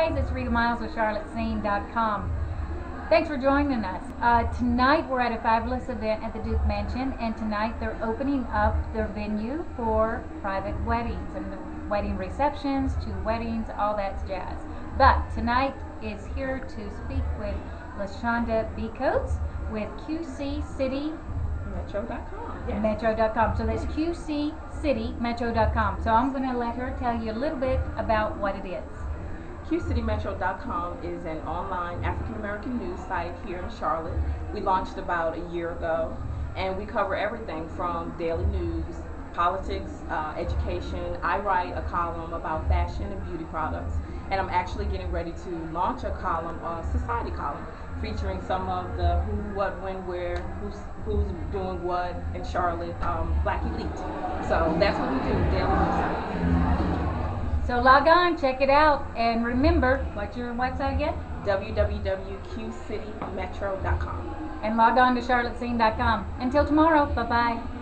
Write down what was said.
guys, it's Rita Miles with CharlotteScene.com. Thanks for joining us. Tonight we're at a fabulous event at the Duke Mansion, and tonight they're opening up their venue for private weddings and the wedding receptions to weddings, all that jazz. But tonight is here to speak with LaShonda B. Coates with QC City Metro.com. Yes. Metro.com. So that's QCCityMetro.com. So I'm going to let her tell you a little bit about what it is. QCityMetro.com is an online African American news site here in Charlotte. We launched about a year ago, and we cover everything from daily news, politics, education. I write a column about fashion and beauty products, and I'm actually getting ready to launch a column, a society column, featuring some of the who, what, when, where, who's doing what in Charlotte, Black elite. So that's what we do, daily news site. So log on, check it out, and remember, what's your website again? www.qcitymetro.com. And log on to CharlotteScene.com. Until tomorrow, bye-bye.